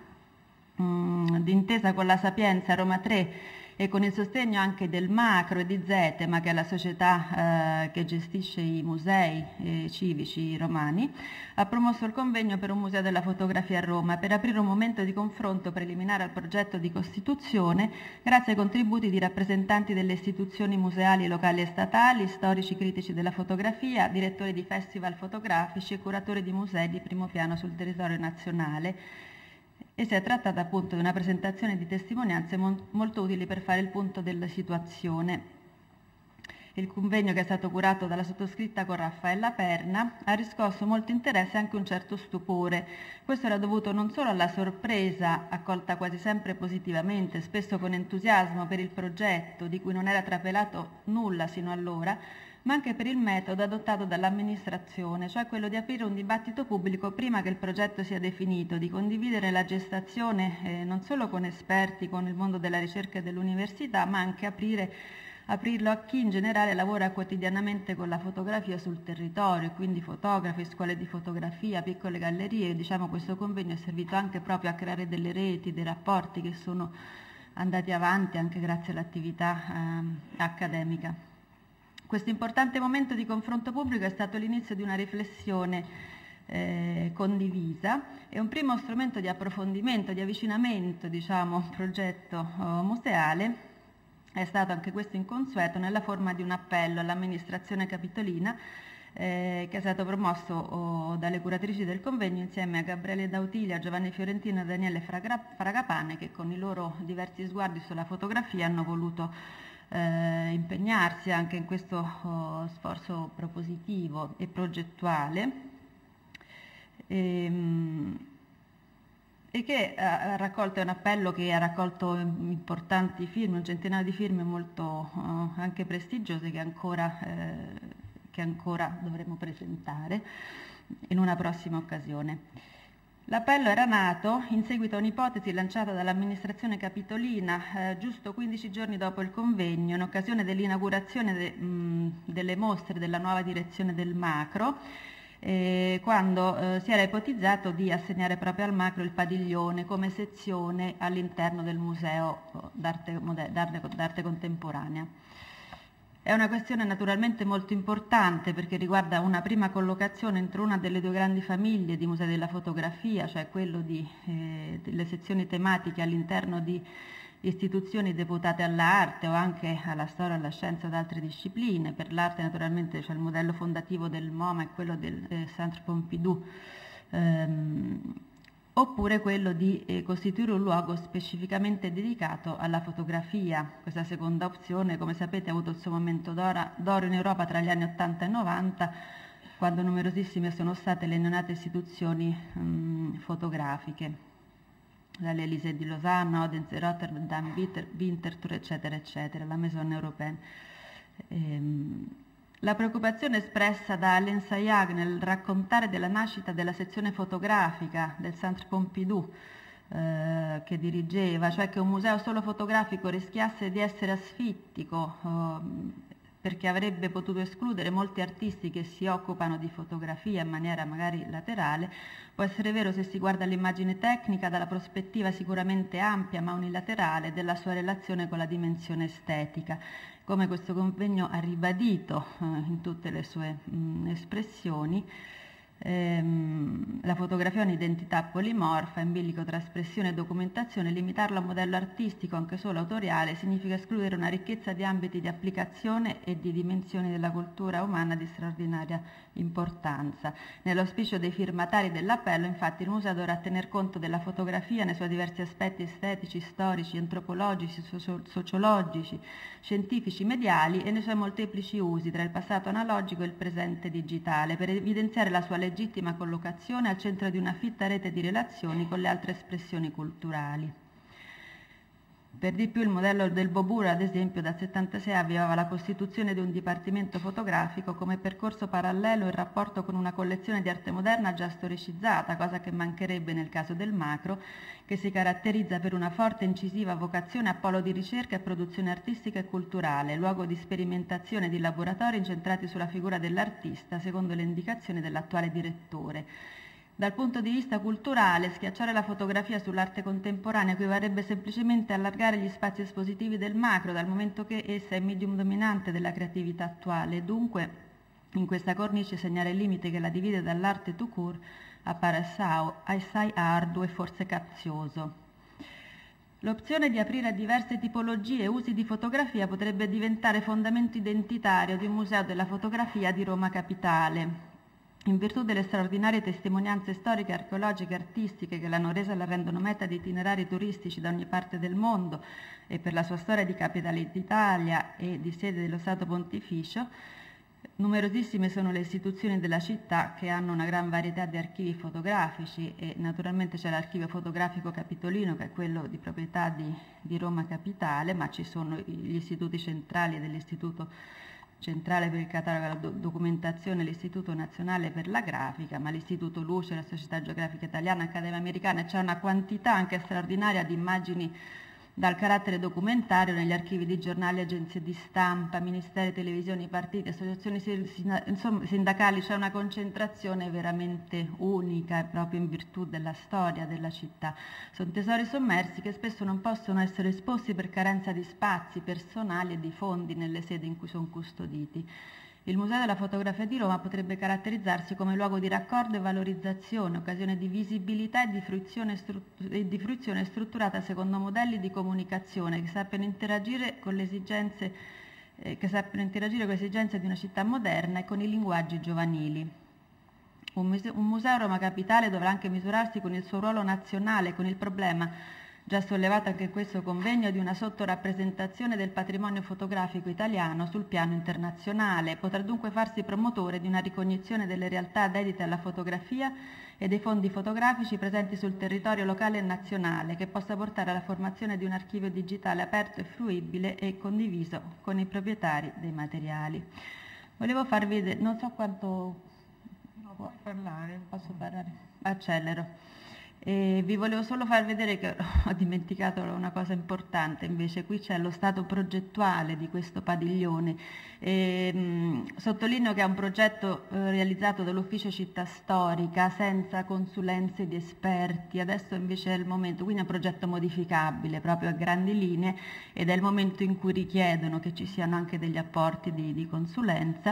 d'intesa con la Sapienza Roma tre e con il sostegno anche del Macro e di Zetema, che è la società eh, che gestisce i musei eh, civici romani, ha promosso il convegno per un museo della fotografia a Roma per aprire un momento di confronto preliminare al progetto di costituzione grazie ai contributi di rappresentanti delle istituzioni museali locali e statali, storici critici della fotografia, direttori di festival fotografici e curatori di musei di primo piano sul territorio nazionale. E si è trattata appunto di una presentazione di testimonianze mon- molto utili per fare il punto della situazione. Il convegno, che è stato curato dalla sottoscritta con Raffaella Perna, ha riscosso molto interesse e anche un certo stupore. Questo era dovuto non solo alla sorpresa, accolta quasi sempre positivamente, spesso con entusiasmo per il progetto, di cui non era trapelato nulla sino allora, ma anche per il metodo adottato dall'amministrazione, cioè quello di aprire un dibattito pubblico prima che il progetto sia definito, di condividere la gestazione eh, non solo con esperti, con il mondo della ricerca e dell'università, ma anche aprire, aprirlo a chi in generale lavora quotidianamente con la fotografia sul territorio, quindi fotografi, scuole di fotografia, piccole gallerie. Diciamo, questo convegno è servito anche proprio a creare delle reti, dei rapporti che sono andati avanti anche grazie all'attività eh, accademica. Questo importante momento di confronto pubblico è stato l'inizio di una riflessione eh, condivisa e un primo strumento di approfondimento, di avvicinamento, diciamo, al progetto oh, museale è stato anche questo inconsueto nella forma di un appello all'amministrazione capitolina eh, che è stato promosso oh, dalle curatrici del convegno insieme a Gabriele Dautilia, Giovanni Fiorentino e Daniele Fraga- Fragapane, che con i loro diversi sguardi sulla fotografia hanno voluto Eh, impegnarsi anche in questo oh, sforzo propositivo e progettuale e, e che ha raccolto, è un appello che ha raccolto importanti firme, un centinaio di firme molto oh, anche prestigiose che ancora, eh, che ancora dovremo presentare in una prossima occasione. L'appello era nato in seguito a un'ipotesi lanciata dall'amministrazione capitolina eh, giusto quindici giorni dopo il convegno, in occasione dell'inaugurazione de, mh, delle mostre della nuova direzione del Macro, eh, quando eh, si era ipotizzato di assegnare proprio al Macro il padiglione come sezione all'interno del Museo d'arte, d'arte, d'arte contemporanea. È una questione naturalmente molto importante perché riguarda una prima collocazione entro una delle due grandi famiglie di musei della fotografia, cioè quello di, eh, delle sezioni tematiche all'interno di istituzioni deputate all'arte o anche alla storia, alla scienza o ad altre discipline. Per l'arte naturalmente c'è il modello fondativo del MoMA e quello del eh, Centre Pompidou, ehm, oppure quello di eh, costituire un luogo specificamente dedicato alla fotografia. Questa seconda opzione, come sapete, ha avuto il suo momento d'oro in Europa tra gli anni ottanta e novanta, quando numerosissime sono state le neonate istituzioni mh, fotografiche, dall'Elysée di Losanna, Odense, Rotterdam, Winterthur, eccetera, eccetera, la Maison Européenne. Ehm, la preoccupazione espressa da Alain Sayag nel raccontare della nascita della sezione fotografica del Centre Pompidou, eh, che dirigeva, cioè che un museo solo fotografico rischiasse di essere asfittico, eh, perché avrebbe potuto escludere molti artisti che si occupano di fotografia in maniera magari laterale, può essere vero se si guarda l'immagine tecnica dalla prospettiva sicuramente ampia ma unilaterale della sua relazione con la dimensione estetica. Come questo convegno ha ribadito eh, in tutte le sue mh, espressioni, ehm, la fotografia è un'identità polimorfa, in bilico tra espressione e documentazione. Limitarla a un modello artistico, anche solo autoriale, significa escludere una ricchezza di ambiti di applicazione e di dimensioni della cultura umana di straordinaria importanza. Nell'auspicio dei firmatari dell'appello, infatti, il museo dovrà tener conto della fotografia nei suoi diversi aspetti estetici, storici, antropologici, socio- sociologici, scientifici, mediali e nei suoi molteplici usi tra il passato analogico e il presente digitale, per evidenziare la sua legittima collocazione al centro di una fitta rete di relazioni con le altre espressioni culturali. Per di più il modello del Beaubourg, ad esempio, dal settantasei avviava la costituzione di un dipartimento fotografico come percorso parallelo in rapporto con una collezione di arte moderna già storicizzata, cosa che mancherebbe nel caso del Macro, che si caratterizza per una forte e incisiva vocazione a polo di ricerca e produzione artistica e culturale, luogo di sperimentazione e di laboratori incentrati sulla figura dell'artista, secondo le indicazioni dell'attuale direttore. Dal punto di vista culturale, schiacciare la fotografia sull'arte contemporanea equivarrebbe semplicemente a allargare gli spazi espositivi del Macro, dal momento che essa è il medium dominante della creatività attuale. Dunque, in questa cornice segnare il limite che la divide dall'arte tout court appare assai arduo e forse capzioso. L'opzione di aprire a diverse tipologie e usi di fotografia potrebbe diventare fondamento identitario di un museo della fotografia di Roma Capitale. In virtù delle straordinarie testimonianze storiche, archeologiche e artistiche che l'hanno resa e la rendono meta di itinerari turistici da ogni parte del mondo, e per la sua storia di capitale d'Italia e di sede dello Stato Pontificio, numerosissime sono le istituzioni della città che hanno una gran varietà di archivi fotografici, e naturalmente c'è l'archivio fotografico capitolino, che è quello di proprietà di, di Roma Capitale, ma ci sono gli istituti centrali dell'Istituto Centrale per il catalogo e la documentazione, l'Istituto Nazionale per la Grafica, ma l'Istituto Luce, la Società Geografica Italiana, Accademia Americana. C'è una quantità anche straordinaria di immagini dal carattere documentario negli archivi di giornali, agenzie di stampa, ministeri, televisioni, partiti, associazioni insomma, sindacali. C'è una concentrazione veramente unica proprio in virtù della storia della città. Sono tesori sommersi che spesso non possono essere esposti per carenza di spazi personali e di fondi nelle sedi in cui sono custoditi. Il Museo della Fotografia di Roma potrebbe caratterizzarsi come luogo di raccordo e valorizzazione, occasione di visibilità e di fruizione, strut- e di fruizione strutturata secondo modelli di comunicazione che sappiano interagire con le esigenze, eh, che sappiano interagire con le esigenze di una città moderna e con i linguaggi giovanili. Un museo, un museo a Roma Capitale dovrà anche misurarsi con il suo ruolo nazionale, con il problema già sollevato anche in questo convegno di una sottorappresentazione del patrimonio fotografico italiano sul piano internazionale. Potrà dunque farsi promotore di una ricognizione delle realtà dedite alla fotografia e dei fondi fotografici presenti sul territorio locale e nazionale, che possa portare alla formazione di un archivio digitale aperto e fruibile e condiviso con i proprietari dei materiali. Volevo farvi vedere, non so quanto no, può parlare, posso parlare, accelero. E vi volevo solo far vedere che ho dimenticato una cosa importante, invece qui c'è lo stato progettuale di questo padiglione. E, mh, sottolineo che è un progetto eh, realizzato dall'Ufficio Città Storica senza consulenze di esperti. Adesso invece è il momento, quindi è un progetto modificabile proprio a grandi linee, ed è il momento in cui richiedono che ci siano anche degli apporti di, di consulenza.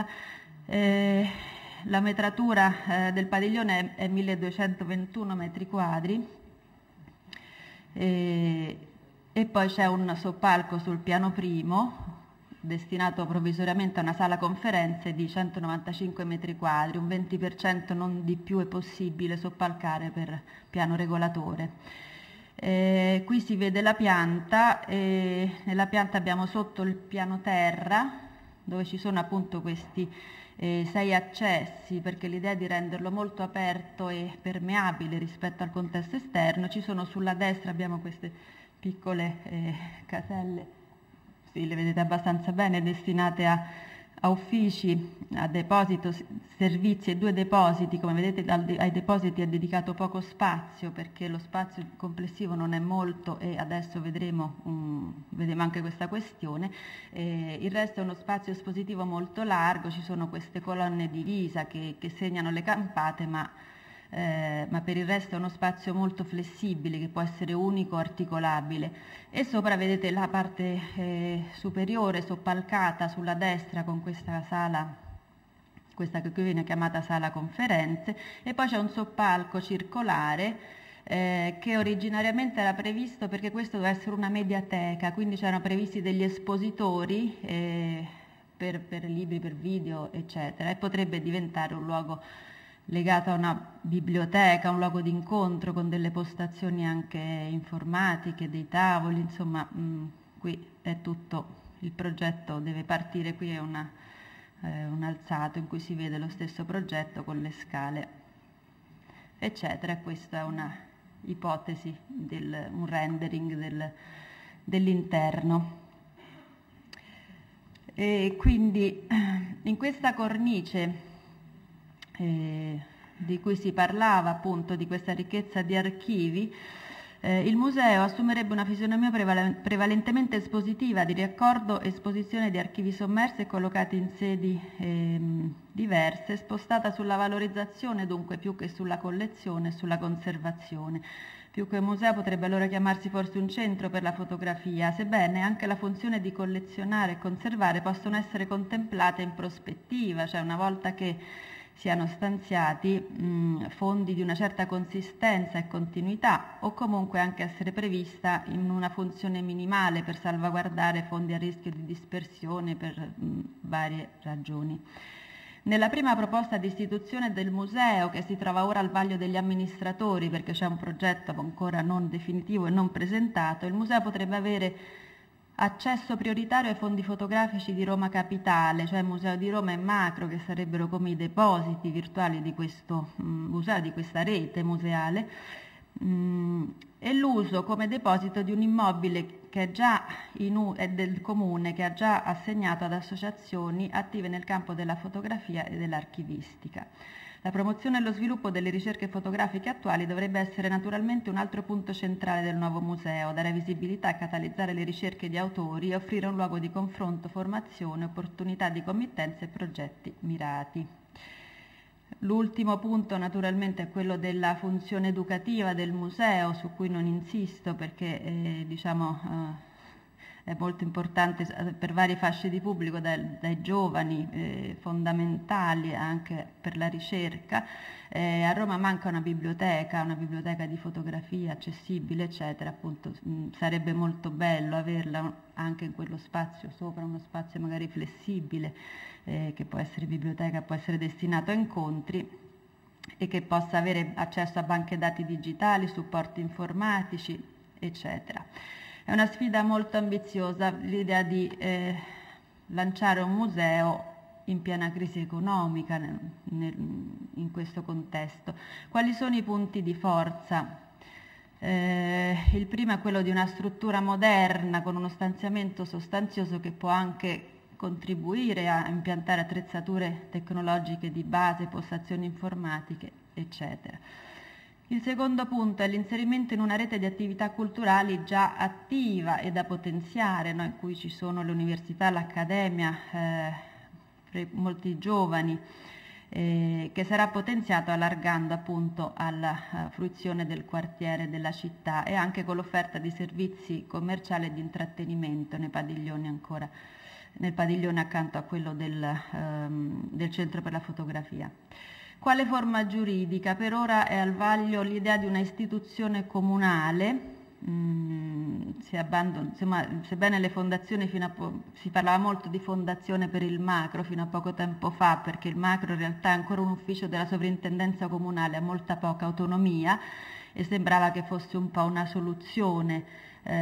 Eh, La metratura eh, del padiglione è, è milleduecentoventuno metri quadri e, e poi c'è un soppalco sul piano primo destinato provvisoriamente a una sala conferenze di centonovantacinque metri quadri, un venti per cento non di più è possibile soppalcare per piano regolatore. Eh, qui si vede la pianta, e nella pianta abbiamo sotto il piano terra dove ci sono appunto questi eh, sei accessi, perché l'idea è di renderlo molto aperto e permeabile rispetto al contesto esterno. Ci sono sulla destra, abbiamo queste piccole eh, caselle, sì, le vedete abbastanza bene, destinate a, a uffici, a deposito, servizi e due depositi. Come vedete al, ai depositi è dedicato poco spazio perché lo spazio complessivo non è molto, e adesso vedremo, um, vedremo anche questa questione. Eh, il resto è uno spazio espositivo molto largo, ci sono queste colonne di ghisa che, che segnano le campate, ma Eh, ma per il resto è uno spazio molto flessibile che può essere unico, articolabile. E sopra vedete la parte eh, superiore soppalcata sulla destra con questa sala, questa che qui viene chiamata sala conferenze, e poi c'è un soppalco circolare eh, che originariamente era previsto perché questo doveva essere una mediateca, quindi c'erano previsti degli espositori eh, per, per libri, per video, eccetera, e potrebbe diventare un luogo legato a una biblioteca, un luogo di incontro con delle postazioni anche informatiche, dei tavoli, insomma, mh, qui è tutto, il progetto deve partire, qui è una, eh, un alzato in cui si vede lo stesso progetto con le scale, eccetera. Questa è una ipotesi, del, un rendering del, dell'interno. E quindi in questa cornice Eh, di cui si parlava, appunto, di questa ricchezza di archivi, eh, il museo assumerebbe una fisionomia preval- prevalentemente espositiva, di raccordo e esposizione di archivi sommersi e collocati in sedi ehm, diverse, spostata sulla valorizzazione dunque più che sulla collezione e sulla conservazione. Più che un museo potrebbe allora chiamarsi forse un centro per la fotografia, sebbene anche la funzione di collezionare e conservare possono essere contemplate in prospettiva, cioè una volta che siano stanziati mh, fondi di una certa consistenza e continuità, o comunque anche essere prevista in una funzione minimale per salvaguardare fondi a rischio di dispersione per mh, varie ragioni. Nella prima proposta di istituzione del museo, che si trova ora al vaglio degli amministratori perché c'è un progetto ancora non definitivo e non presentato, il museo potrebbe avere accesso prioritario ai fondi fotografici di Roma Capitale, cioè Museo di Roma e Macro, che sarebbero come i depositi virtuali di questo mh, museo, di questa rete museale, mh, e l'uso come deposito di un immobile che è già in u- è del comune, che ha già assegnato ad associazioni attive nel campo della fotografia e dell'archivistica. La promozione e lo sviluppo delle ricerche fotografiche attuali dovrebbe essere naturalmente un altro punto centrale del nuovo museo, dare visibilità e catalizzare le ricerche di autori e offrire un luogo di confronto, formazione, opportunità di committenze e progetti mirati. L'ultimo punto naturalmente è quello della funzione educativa del museo, su cui non insisto perché eh, diciamo, eh, è molto importante per varie fasce di pubblico, dai, dai giovani, eh, fondamentali anche per la ricerca. Eh, a Roma manca una biblioteca, una biblioteca di fotografia accessibile, eccetera. Appunto, mh, sarebbe molto bello averla anche in quello spazio sopra, uno spazio magari flessibile, eh, che può essere biblioteca, può essere destinato a incontri e che possa avere accesso a banche dati digitali, supporti informatici, eccetera. È una sfida molto ambiziosa l'idea di eh, lanciare un museo in piena crisi economica nel, nel, in questo contesto. Quali sono i punti di forza? Eh, il primo è quello di una struttura moderna con uno stanziamento sostanzioso che può anche contribuire a impiantare attrezzature tecnologiche di base, postazioni informatiche, eccetera. Il secondo punto è l'inserimento in una rete di attività culturali già attiva e da potenziare, no? In cui ci sono le università, l'accademia, eh, molti giovani, eh, che sarà potenziato allargando appunto alla uh, fruizione del quartiere della città e anche con l'offerta di servizi commerciali e di intrattenimento nei padiglioni ancora, nel padiglione accanto a quello del, um, del Centro per la Fotografia. Quale forma giuridica? Per ora è al vaglio l'idea di una istituzione comunale mh, si abbandona, insomma, sebbene le fondazioni fino a po- si parlava molto di fondazione per il macro fino a poco tempo fa, perché il macro in realtà è ancora un ufficio della sovrintendenza comunale, ha molta poca autonomia e sembrava che fosse un po' una soluzione.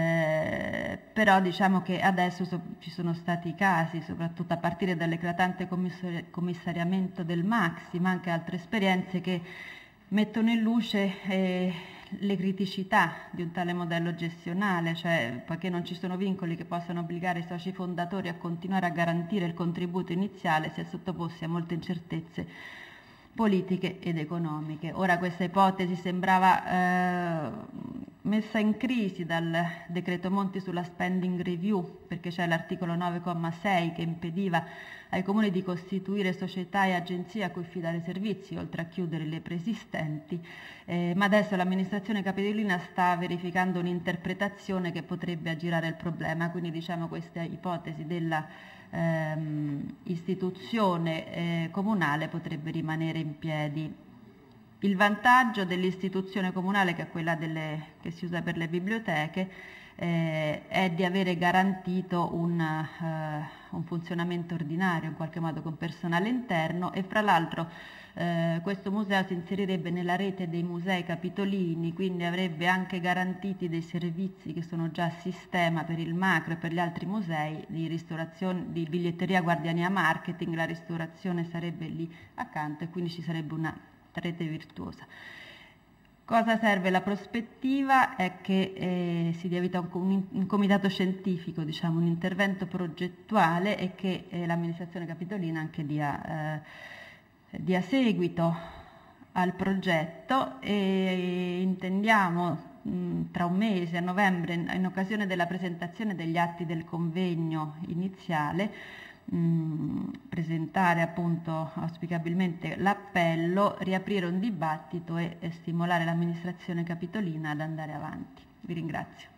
Eh, però diciamo che adesso so, ci sono stati casi, soprattutto a partire dall'eclatante commissari- commissariamento del Maxi, ma anche altre esperienze che mettono in luce eh, le criticità di un tale modello gestionale, cioè poiché non ci sono vincoli che possano obbligare i soci fondatori a continuare a garantire il contributo iniziale, si è sottoposti a molte incertezze politiche ed economiche. Ora questa ipotesi sembrava eh, messa in crisi dal decreto Monti sulla spending review, perché c'è l'articolo nove comma sei che impediva ai comuni di costituire società e agenzie a cui affidare servizi, oltre a chiudere le preesistenti, eh, ma adesso l'amministrazione capitolina sta verificando un'interpretazione che potrebbe aggirare il problema, quindi diciamo questa ipotesi della ehm, istituzione eh, comunale potrebbe rimanere in piedi. Il vantaggio dell'istituzione comunale, che è quella delle, che si usa per le biblioteche, eh, è di avere garantito un, eh, un funzionamento ordinario, in qualche modo con personale interno, e fra l'altro eh, questo museo si inserirebbe nella rete dei musei capitolini, quindi avrebbe anche garantiti dei servizi che sono già a sistema per il macro e per gli altri musei di ristorazione, di biglietteria, guardiania, marketing. La ristorazione sarebbe lì accanto e quindi ci sarebbe una rete virtuosa. Cosa serve? La prospettiva è che eh, si dia vita a un, un, un comitato scientifico, diciamo, un intervento progettuale, e che eh, l'amministrazione capitolina anche dia, eh, dia seguito al progetto, e intendiamo mh, tra un mese, a novembre, in, in occasione della presentazione degli atti del convegno iniziale, Mh, presentare appunto auspicabilmente l'appello, riaprire un dibattito e, e stimolare l'amministrazione capitolina ad andare avanti. Vi ringrazio.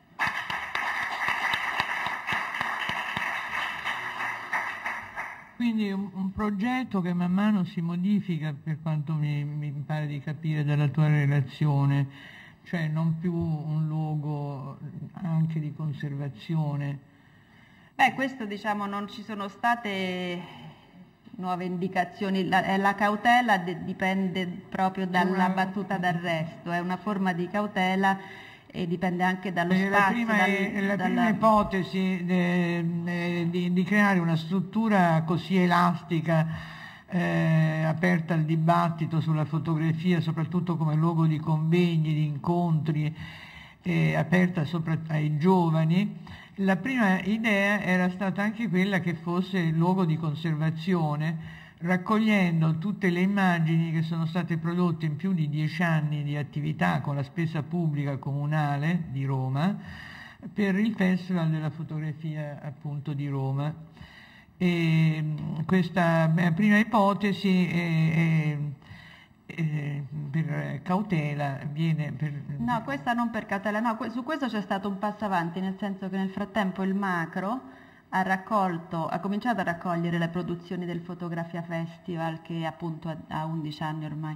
Quindi un, un progetto che man mano si modifica, per quanto mi, mi pare di capire dalla tua relazione, cioè non più un luogo anche di conservazione. Beh, questo diciamo non ci sono state nuove indicazioni, la, la cautela de, dipende proprio dalla battuta d'arresto, è una forma di cautela e dipende anche dallo Perché spazio. La prima, dal, è, la dalla... prima ipotesi de, de, di, di creare una struttura così elastica, eh, aperta al dibattito sulla fotografia, soprattutto come luogo di convegni, di incontri, eh, aperta soprattutto ai giovani. La prima idea era stata anche quella che fosse il luogo di conservazione, raccogliendo tutte le immagini che sono state prodotte in più di dieci anni di attività con la spesa pubblica comunale di Roma per il Festival della fotografia appunto di Roma. E questa prima ipotesi è, è Eh, per cautela viene per... No, questa non per cautela, no, que- su questo c'è stato un passo avanti, nel senso che nel frattempo il macro ha raccolto, ha cominciato a raccogliere le produzioni del Fotografia Festival, che appunto ha, ha undici anni ormai,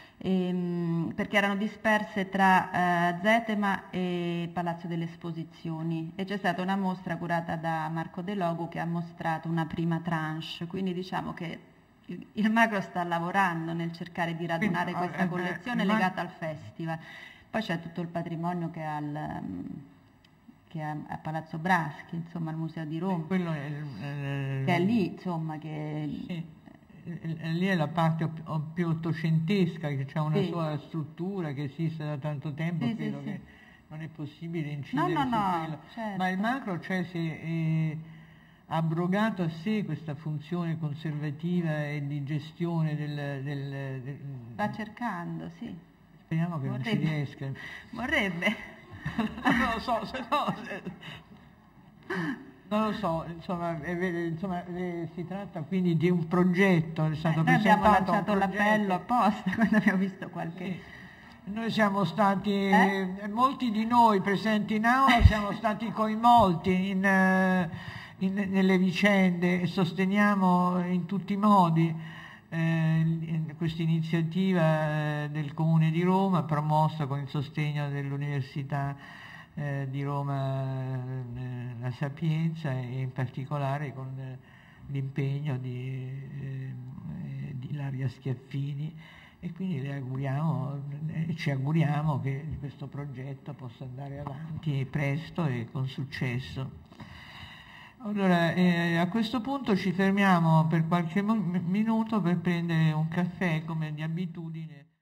e, perché erano disperse tra eh, Zetema e Palazzo delle Esposizioni, e c'è stata una mostra curata da Marco De Logu che ha mostrato una prima tranche, quindi diciamo che il macro sta lavorando nel cercare di radunare Quindi, questa eh, collezione eh, legata al festival. Poi c'è tutto il patrimonio che ha, al, che ha a Palazzo Braschi, insomma al Museo di Roma, quello è, eh, che è lì, insomma, che... Sì. Lì è la parte più ottocentesca, che c'è una Sì. sua struttura che esiste da tanto tempo, Sì, credo sì, che sì. non è possibile incidere No, no, su no, quello. certo. Ma il macro, cioè, se eh, ha abrogato a sé questa funzione conservativa e di gestione del... del, del Sta cercando, sì. Speriamo che Vorrebbe. non ci riesca. Vorrebbe. Non lo so, se no... se- Non lo so, insomma, è vero, insomma, eh, si tratta quindi di un progetto, è stato Eh, noi abbiamo presentato lanciato un l'appello progetto. apposta quando abbiamo visto qualche... Sì. Noi siamo stati, Eh? molti di noi presenti in aula siamo stati coinvolti in, eh, in- nelle vicende e sosteniamo in tutti i modi eh, questa iniziativa eh, del Comune di Roma, promossa con il sostegno dell'Università eh, di Roma eh, La Sapienza, e in particolare con eh, l'impegno di, eh, di Ilaria Schiaffini, e quindi le auguriamo, eh, ci auguriamo che questo progetto possa andare avanti presto e con successo. Allora, eh, a questo punto ci fermiamo per qualche mo- minuto per prendere un caffè come di abitudine.